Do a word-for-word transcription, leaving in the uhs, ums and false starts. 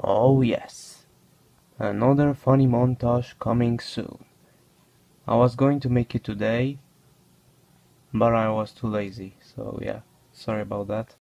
Oh yes, another funny montage coming soon. I was going to make it today, but I was too lazy, so yeah, sorry about that.